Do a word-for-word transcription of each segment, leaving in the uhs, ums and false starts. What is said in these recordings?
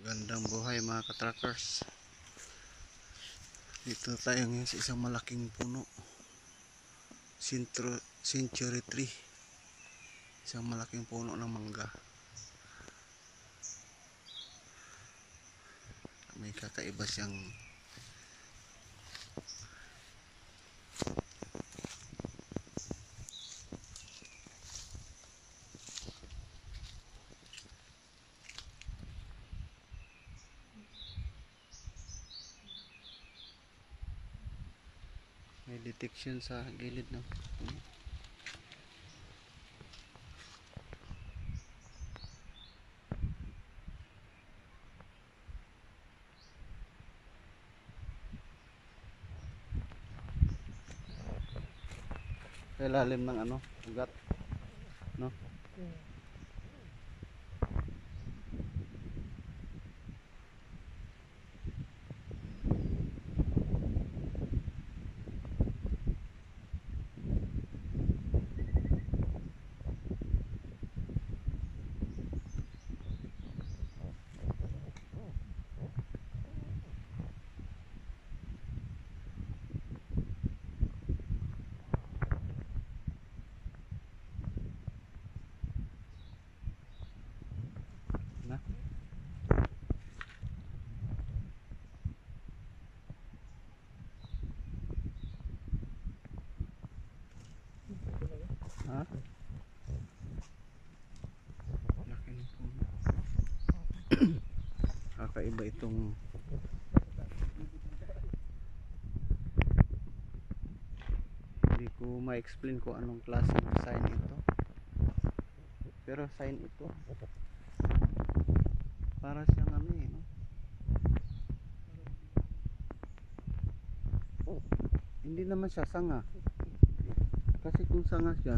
Magandang buhay mga ka-trackers. Dito tayo ngayon sa isang malaking puno, Centro, Century Tree. Isang malaking puno ng mangga. May kakaiba siyang may detection sa gilid ng puno. Sa ilalim ng ano, ugat, no? Na? Ha? Laki ng puno. Kakaiba itong hindi ko ma-explain kung anong klase ng sign ito, pero sign ito para siyang ano eh, no? Hindi naman siya sanga, kasi kung sanga siya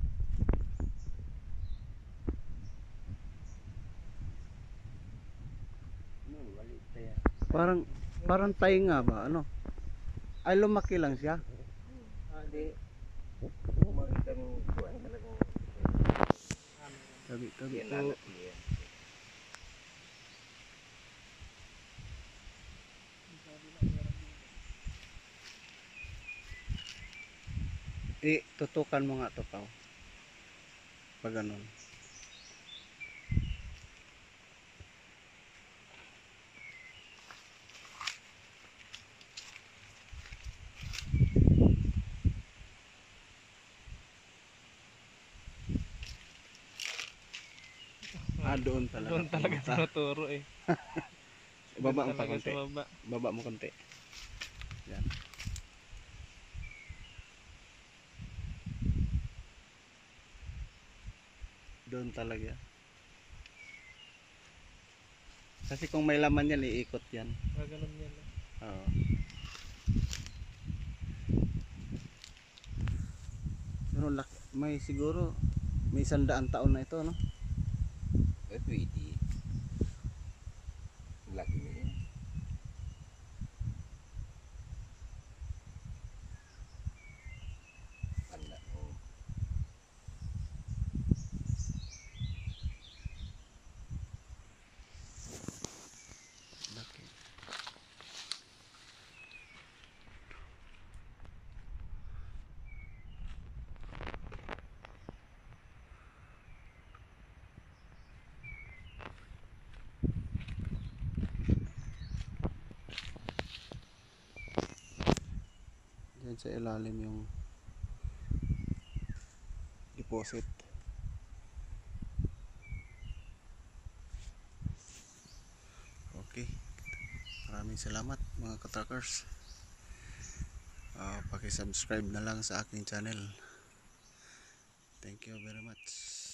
parang parang tainga ba ano, ay lumaki lang siya. Hindi. Makita mo kuan talagang Tabi tabi yan ko. anak niya. Eh, tutukan mo nga to pao. Pag ganun. Ah, doon talaga. Doon talaga pumunta. tinuturo eh. Baba mo Doon pa talaga konti. sa baba. Baba mo konti. Yan. Doon talaga. Kasi kung may laman yan, iikot yan. Gaganon yan. eh. Oo. Pero laki, may siguro may isandaan taon na ito, no? Eh, pwede. Laki mo yan. Anak mo. Laki. Diyan sa ilalim yung deposit. Okay. Maraming salamat mga ka-trackers. Uh, paki-subscribe na lang sa aking channel. Thank you very much.